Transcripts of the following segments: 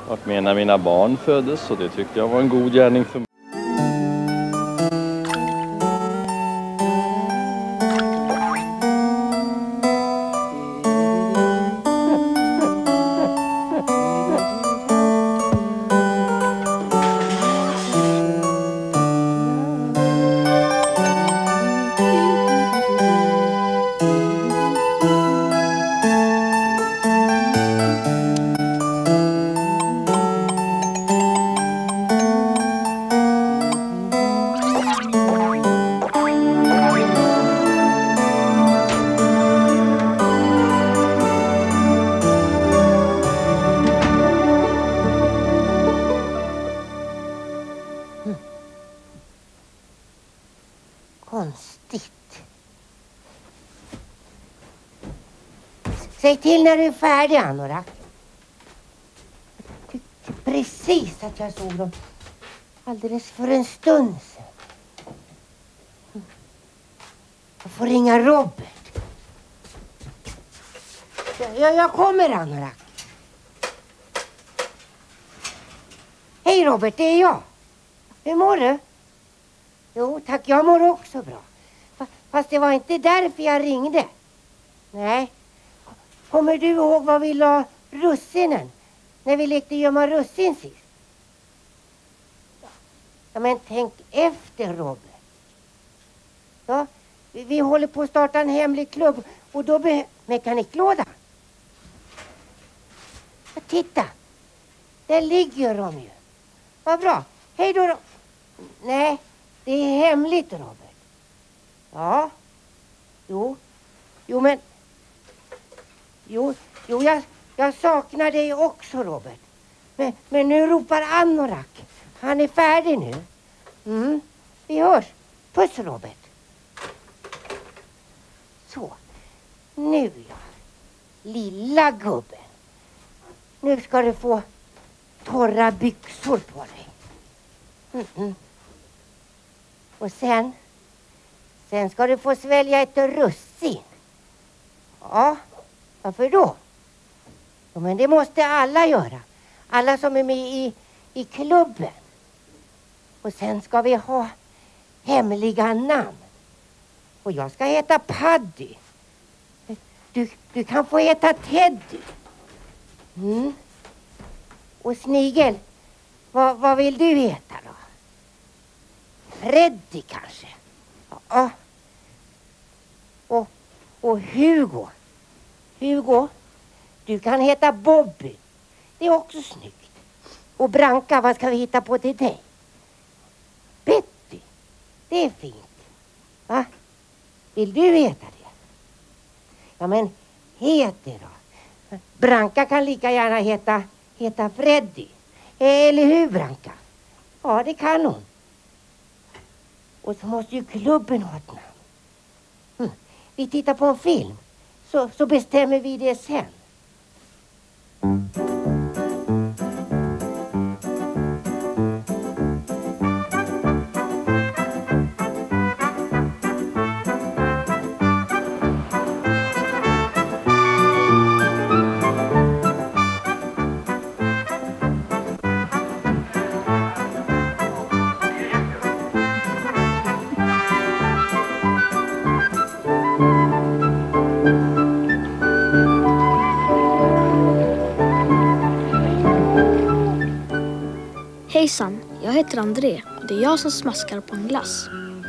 varit med när mina barn föddes och det tyckte jag var en god gärning för mig. Konstigt. Säg till när du är färdig, Anorak. Jag tyckte precis att jag såg dem alldeles för en stund sedan. Jag får ringa Robert. Jag kommer, Anorak. Hej Robert, det är jag. Hur mår du? Jo tack, jag mår också bra. Fast det var inte därför jag ringde. Nej. Kommer du ihåg vad vi la russinen? När vi lekte gömma russin sist? Ja men tänk efter, Robert. Ja, vi håller på att starta en hemlig klubb. Och då mekaniklåda. Ja, titta. Där ligger de ju. Vad bra. Hej då. Nej. Det är hemligt, Robert. Ja. Jo, men... Jo, jag saknar dig också, Robert. Men nu ropar Anorak. Han är färdig nu. Vi hörs. Puss, Robert. Så. Nu, ja. Lilla gubben. Nu ska du få torra byxor på dig. Och sen ska du få svälja ett russin. Ja, varför då? Ja, men det måste alla göra. Alla som är med i klubben. Och sen ska vi ha hemliga namn. Och jag ska heta Paddy. Du kan få heta Teddy. Och Snigel, vad vill du heta då? Freddy kanske. Ja. Och Hugo. Hugo, du kan heta Bobby. Det är också snyggt. Och Branka, vad ska vi hitta på till dig? Betty, det är fint. Va? Vill du heta det? Ja men, het det då. Branka kan lika gärna heta Freddy. Eller hur, Branka? Ja, det kan hon. Och så måste ju klubben ha ett namn. Vi tittar på en film. Så bestämmer vi det sen. Hejsan, jag heter André och det är jag som smaskar på en glass.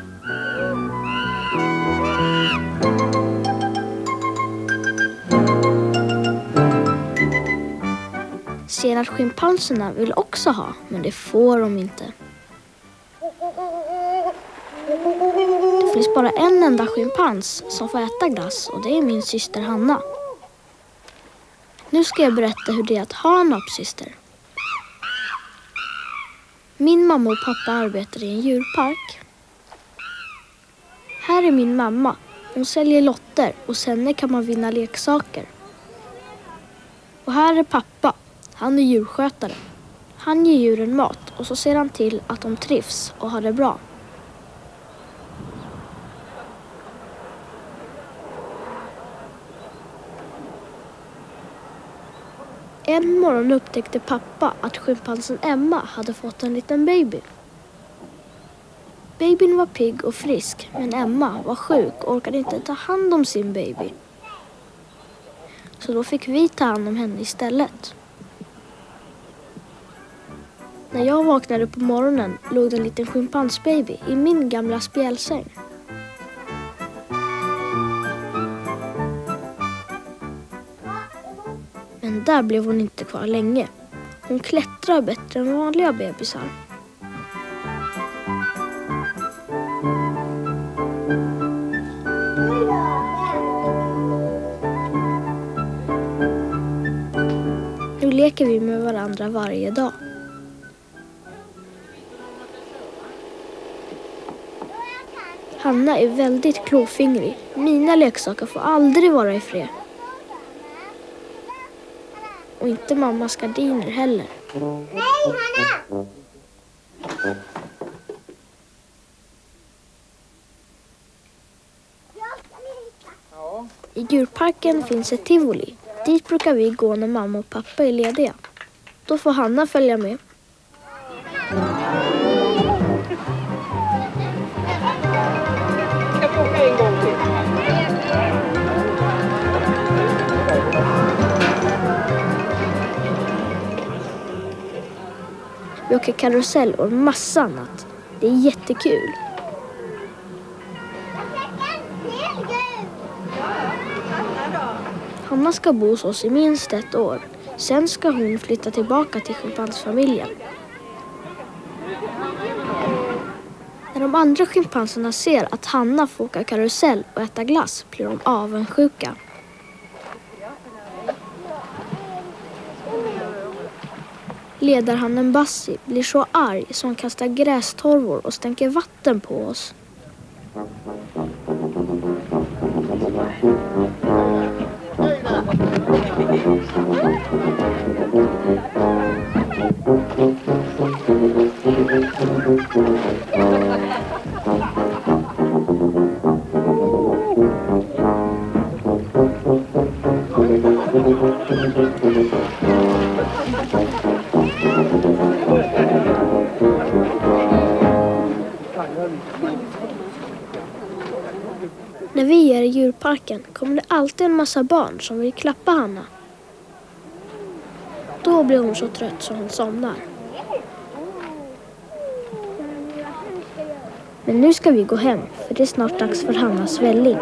Ser att schimpanserna vill också ha, men det får de inte. Det finns bara en enda schimpans som får äta glass och det är min syster Hanna. Nu ska jag berätta hur det är att ha en apsyster. Min mamma och pappa arbetar i en djurpark. Här är min mamma. Hon säljer lotter och sen kan man vinna leksaker. Och här är pappa. Han är djurskötare. Han ger djuren mat och så ser han till att de trivs och har det bra. En morgon upptäckte pappa att schimpansen Emma hade fått en liten baby. Babyn var pigg och frisk, men Emma var sjuk och orkade inte ta hand om sin baby. Så då fick vi ta hand om henne istället. När jag vaknade på morgonen låg det en liten schimpansbaby i min gamla spjälsäng. Men där blev hon inte kvar länge. Hon klättrar bättre än vanliga bebisar. Nu leker vi med varandra varje dag. Hanna är väldigt klåfingrig. Mina leksaker får aldrig vara i fred. Och inte mammas gardiner heller. Nej, Hanna! I djurparken finns ett tivoli. Dit brukar vi gå när mamma och pappa är lediga. Då får Hanna följa med. Vi åker karusell och massa annat. Det är jättekul. Hanna ska bo hos oss i minst ett år. Sen ska hon flytta tillbaka till schimpansfamiljen. När de andra schimpanserna ser att Hanna får åka karusell och äta glass blir de avundsjuka. Ledarhannen Bassi blir så arg som han kastar grästorvor och stänker vatten på oss. När vi är i djurparken kommer det alltid en massa barn som vill klappa Hanna. Då blir hon så trött så hon somnar. Men nu ska vi gå hem för det är snart dags för Hannas välling.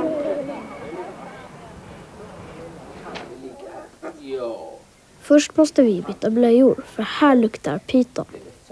Först måste vi byta blöjor för här luktar pyton.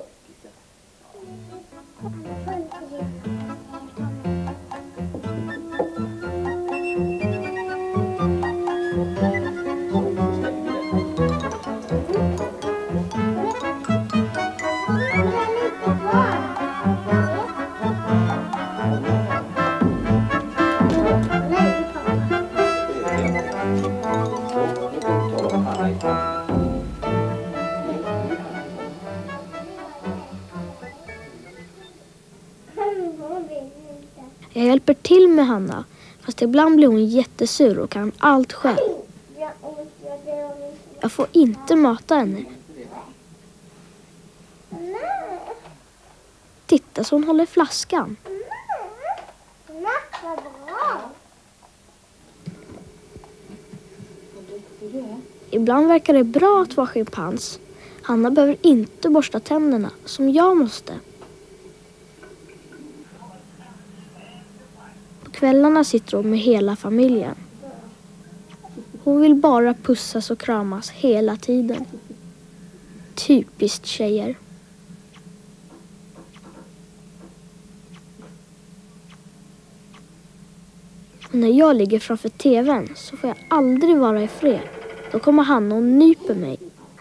Jag hjälper till med Hanna, fast ibland blir hon jättesur och kan allt själv. Jag får inte mata henne. Titta så hon håller flaskan. Ibland verkar det bra att vara schimpans. Hanna behöver inte borsta tänderna som jag måste. På kvällarna sitter hon med hela familjen. Hon vill bara pussas och kramas hela tiden. Typiskt tjejer. Och när jag ligger framför tvn så får jag aldrig vara i fred. Då kommer Hanna och nyper mig.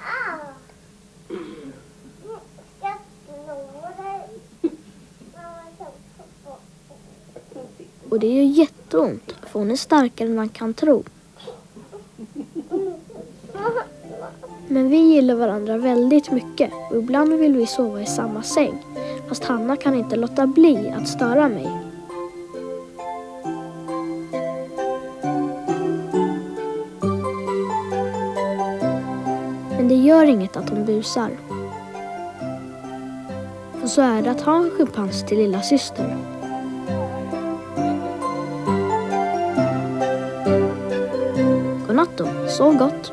Och det gör jätteont, för hon är starkare än man kan tro. Men vi gillar varandra väldigt mycket och ibland vill vi sova i samma säng. Fast Hanna kan inte låta bli att störa mig. Men det gör inget att hon busar. För så är det att ha en schimpans till lilla syster. Godnatt då, sov gott.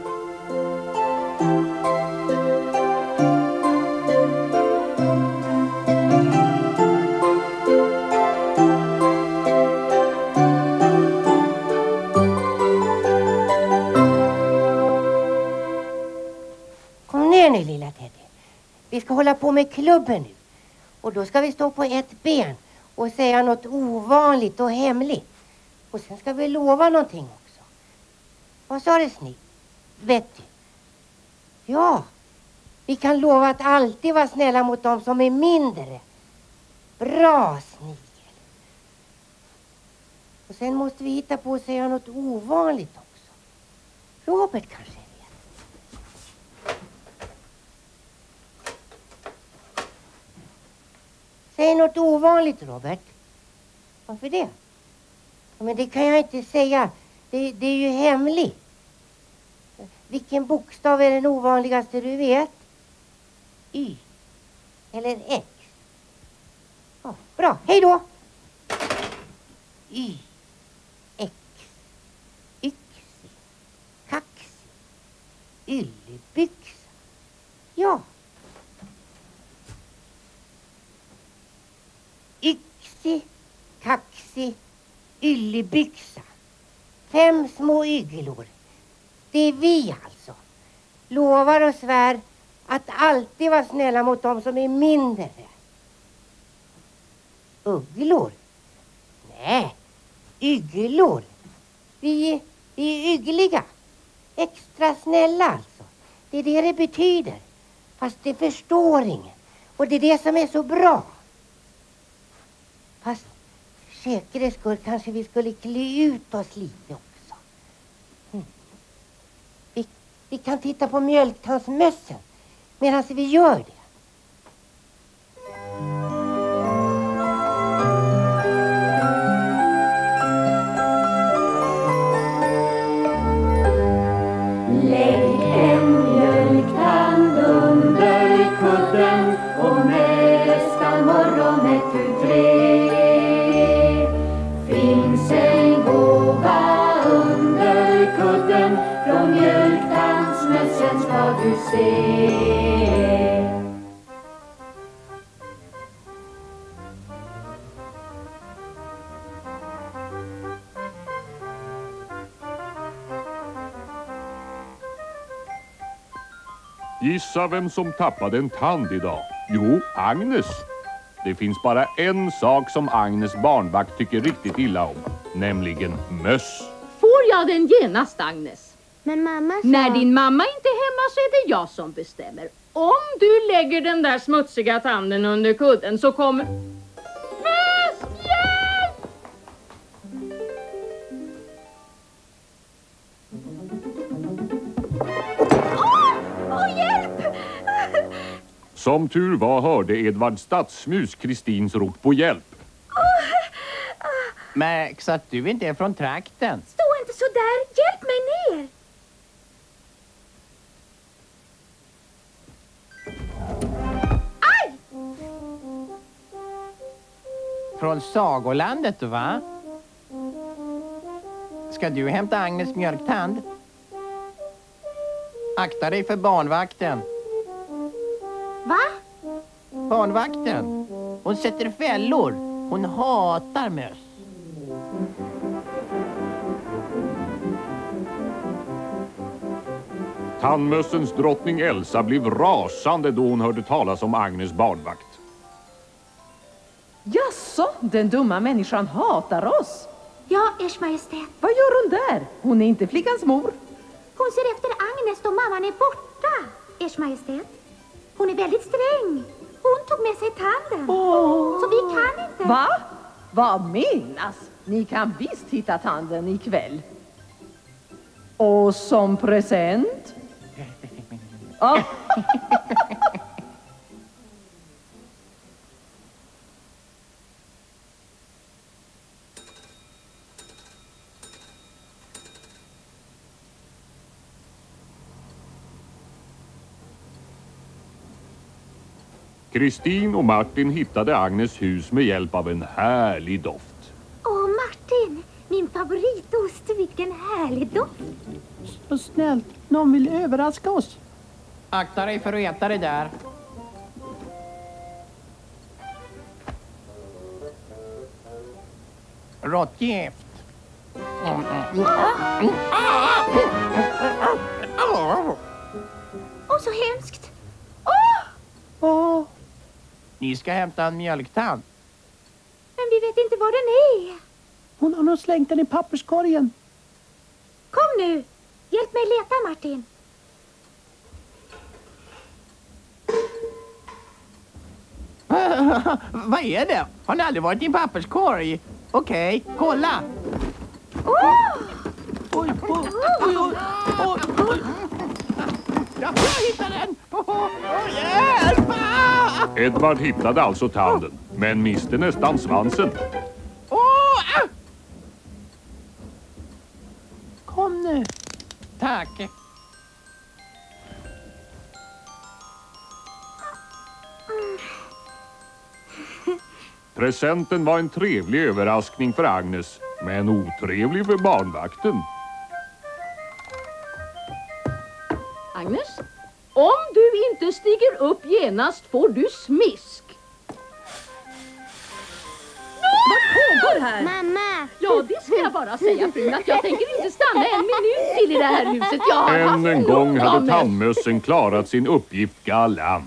Kom ner nu lilla Teddy. Vi ska hålla på med klubben nu. Och då ska vi stå på ett ben och säga något ovanligt och hemligt. Och sen ska vi lova någonting också. Vad sa det, Snigel? Betty? Ja, vi kan lova att alltid vara snälla mot dem som är mindre. Bra, Snigel. Och sen måste vi hitta på att säga något ovanligt också. Robert kanske vet. Säg något ovanligt, Robert. Varför det? Ja, men det kan jag inte säga. Det är ju hemligt. Vilken bokstav är den ovanligaste du vet? Y. Eller X. Ja, bra, hej då! Y. X. Yxi. Kaxi. Yllebyxa. Ja. Yxi. Kaxi. Yllebyxa. 5 små yglor. Det är vi alltså. Lovar och svär att alltid vara snälla mot dem som är mindre. Ugglor? Nej, yglor. Vi är ygliga. Extra snälla alltså. Det är det betyder. Fast det förstår ingen. Och det är det som är så bra. Fast för säkerhets skull kanske vi skulle klä ut oss lite också. Vi kan titta på mjölktandsmössen medan vi gör det. Lägg en mjölktand under kudden och nästa morgon 1, 2, 3. Finns en gåva under kudden från mjölktandsmössen ska du se. Gissa vem som tappade en tand idag? Jo, Agnes. Det finns bara en sak som Agnes barnvakt tycker riktigt illa om. Nämligen möss. Får jag den genast, Agnes? Men mamma sa... När din mamma inte är hemma så är det jag som bestämmer. Om du lägger den där smutsiga tanden under kudden så kommer... Möss, hjälp! Åh, hjälp! Som tur var hörde Edvard Stadsmus Kristins rop på hjälp. Märks att du inte är från trakten. Stå inte så där, hjälp mig ner. Aj! Från Sagolandet, va? Ska du hämta Agnes mjölktand? Akta dig för barnvakten. Va? Barnvakten. Hon sätter fällor. Hon hatar möss. Tandmössens drottning Elsa blev rasande då hon hörde talas om Agnes barnvakt. Jaså, den dumma människan hatar oss. Ja, Ers Majestät. Vad gör hon där? Hon är inte flickans mor. Hon ser efter Agnes då mamman är borta, Ers Majestät. Hon är väldigt sträng. Hon tog med sig tanden. Så vi kan inte. Va? Vad menas? Ni kan visst hitta tanden ikväll. Och som present? Ah. Kristin och Martin hittade Agnes hus med hjälp av en härlig doft. Åh, Martin, min favoritost, vilken härlig doft. Så snällt, någon vill överraska oss. Akta dig för att äta det där. Råttgift. Åh, så hemskt. Åh. Ni ska hämta en mjölktant. Men vi vet inte var den är. Hon har nog slängt den i papperskorgen. Kom nu, hjälp mig leta, Martin. Vad är det? Har ni aldrig varit i en papperskorg? Okej, kolla. Oj. Jag hittade den! Hjälp! Edvard hittade alltså tanden, men miste nästan svansen. Kom nu. Tack. Presenten var en trevlig överraskning för Agnes, men otrevlig för barnvakten. Agnes, om du inte stiger upp genast får du smisk. Vad pågår här? Mamma! Ja, det ska jag bara säga, frun, att jag tänker inte stanna en minut till i det här huset. Jag har haft Än en nog gång av hade mig. tandmössen klarat sin uppgift galant.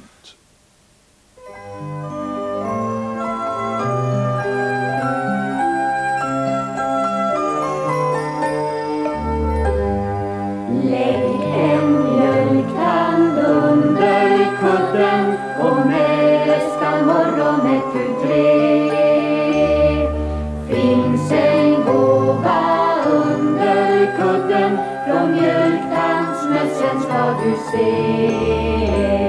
Lägg en mjölktand under kudden och nästa morgon 1, 2, 3. Finns en gåva under kudden från mjölktandsmössen ska du se.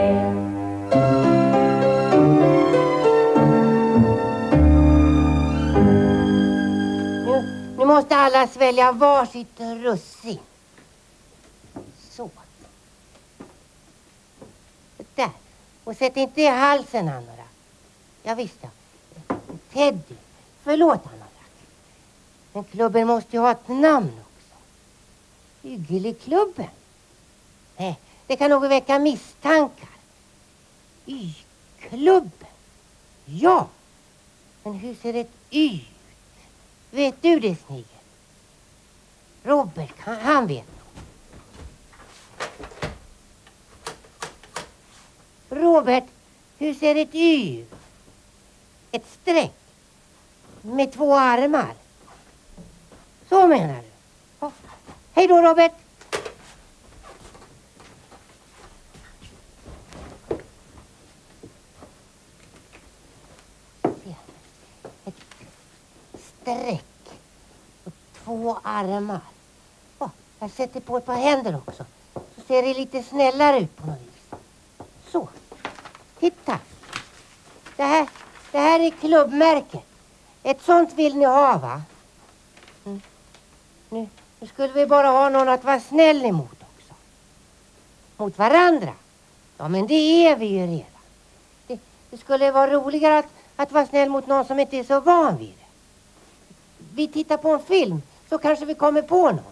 Nu måste alla svälja varsitt russin. Så. Där. Och sätt inte i halsen, Anora. Ja, visst då. Teddy. Förlåt, Anora. Men klubben måste ju ha ett namn också. Y-klubben. Nej, det kan nog väcka misstankar. Y-klubben. Ja. Men hur ser ett Y ut? Vet du det, Snigel? Robert, han vet. Robert, hur ser ett Y ut? Ett streck med 2 armar. Så menar du? Ja. Hej då, Robert. Ett streck och 2 armar. Ja, jag sätter på ett par händer också. Så ser det lite snällare ut på något vis. Så, titta. Det här är klubbmärket. Ett sånt vill ni ha, va? Nu skulle vi bara ha någon att vara snäll emot också. Mot varandra. Ja, men det är vi ju redan. Det skulle vara roligare att vara snäll mot någon som inte är så van vid det. Vi tittar på en film så kanske vi kommer på någon.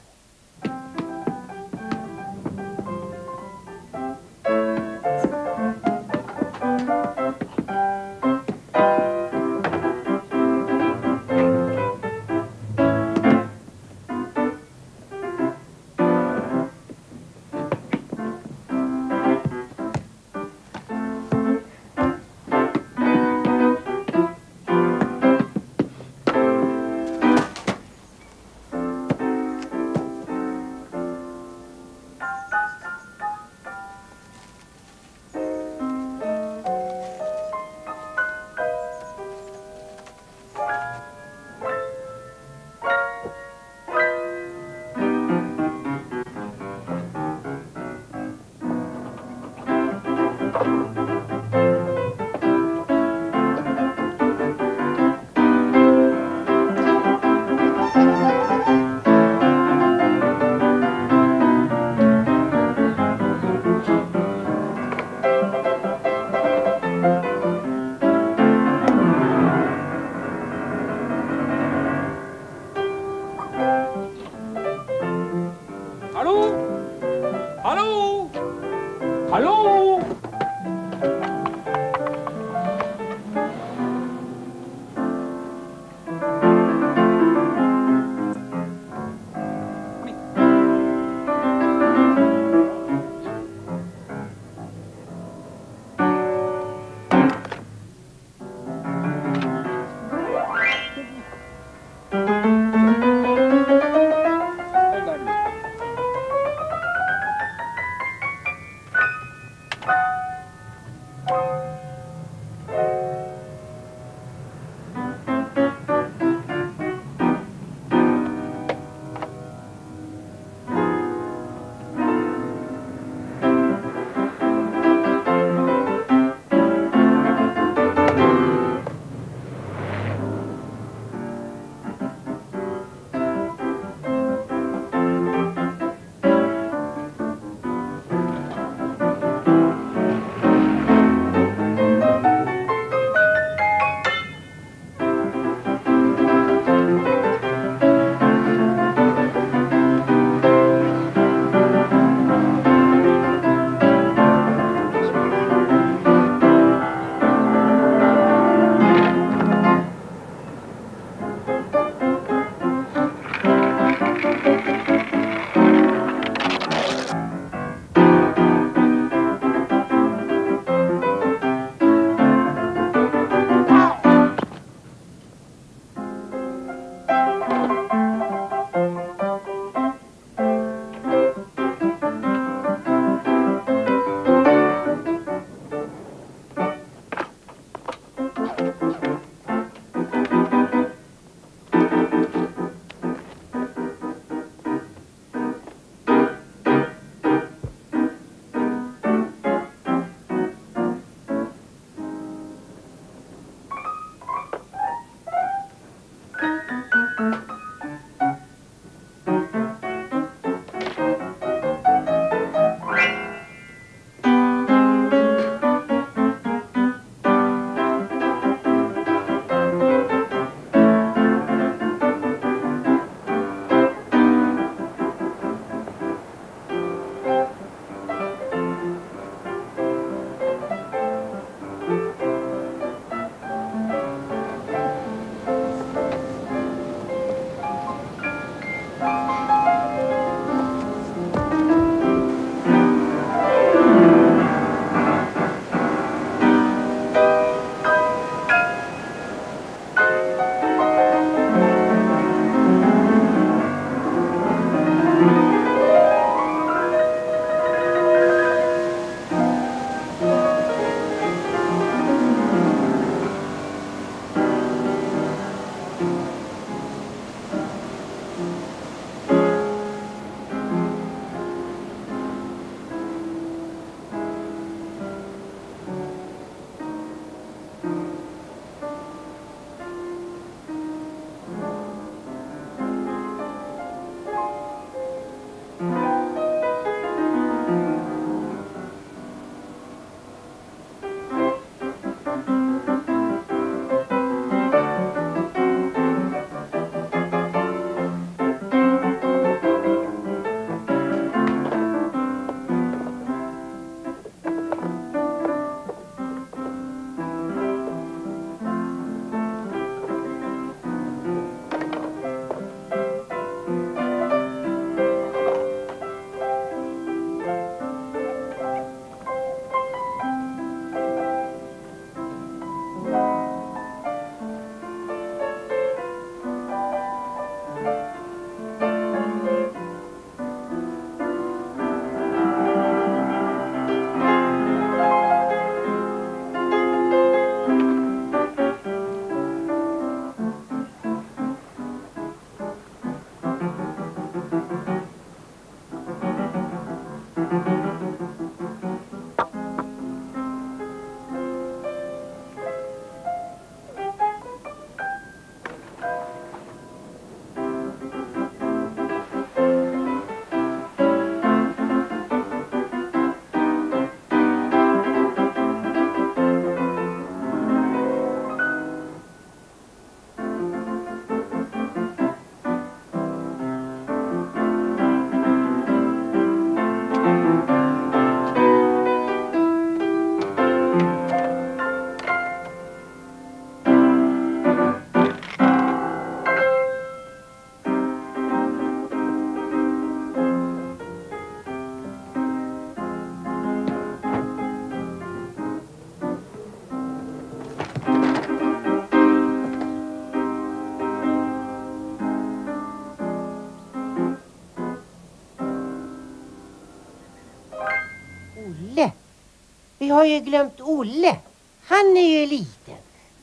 har ju glömt Olle. Han är ju liten.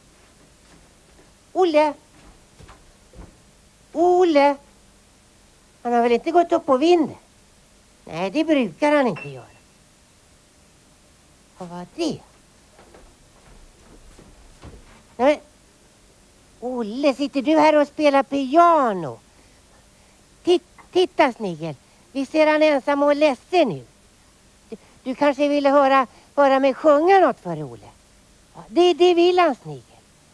Olle. Olle. Han har väl inte gått upp på vinden? Nej, det brukar han inte göra. Vad var det? Nej. Olle, sitter du här och spelar piano? Titta Snigel. Vi ser han ensam och ledsen nu. Du kanske ville höra mig sjunga något för Olle? Ja, det vill han, Snigel.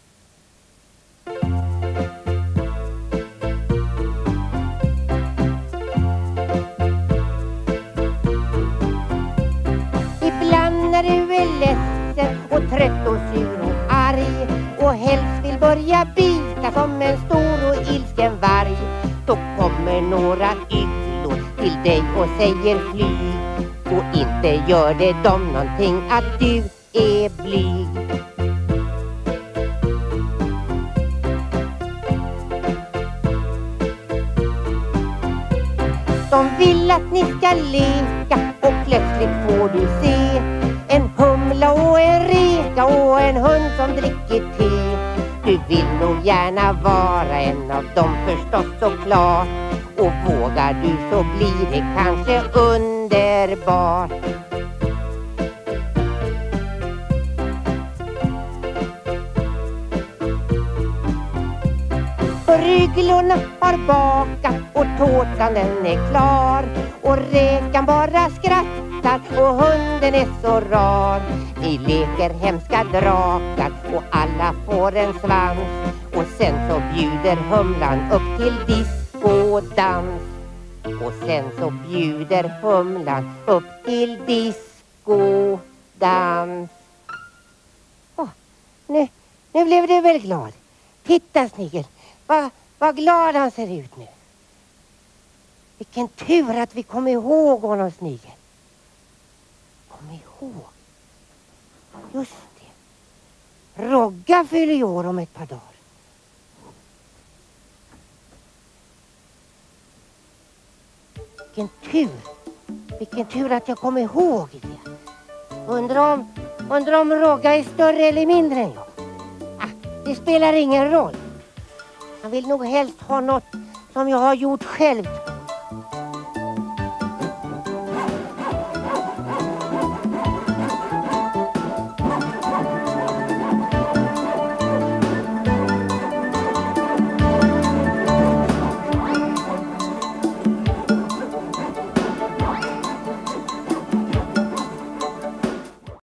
Ibland när du är ledsen och trött och sur och arg och helst vill börja bita som en stor och ilsken varg, då kommer några yllor till dig och säger flyg. Och inte gör det dem någonting att du är blyg. De vill att ni ska leka och plötsligt får du se en humla och en reka och en hund som dricker te. Du vill nog gärna vara en av dem förstås såklart. Och vågar du så blir det kanske underbart. Ryglorna har bakat och tårtan den är klar. Och räkan bara skrattar och hunden är så rar. Ni leker hemska drakar och alla får en svans. Och sen så bjuder humlan upp till diskodans. Och sen så bjuder humlan upp till diskodans. Nu blev du väl glad? Titta Snigel, vad glad han ser ut nu. Vilken tur att vi kom ihåg honom, Snigel. Kom ihåg. Just det. Rogga fyller ju år om ett par dagar. Vilken tur att jag kom ihåg det. Undrar om Rogga är större eller mindre än jag. Det spelar ingen roll. Han vill nog helst ha något som jag har gjort själv.